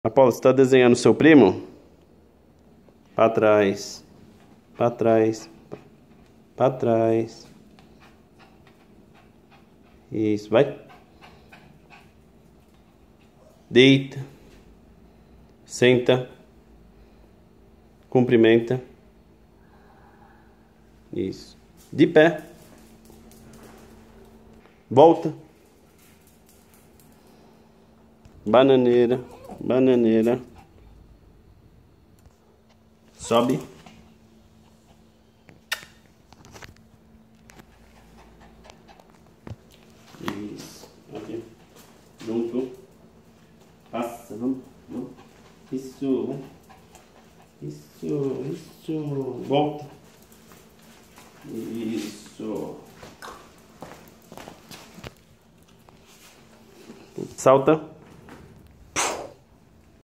Apolo, você está desenhando seu primo? Para trás, para trás, para trás. Isso, vai. Deita. Senta. Cumprimenta. Isso. De pé. Volta. Bananeira. Bananeira. Sobe. Isso. Aqui. Junto. Passa. Vamos. Vamos. Isso. Isso. Isso. Volta. Isso. Salta.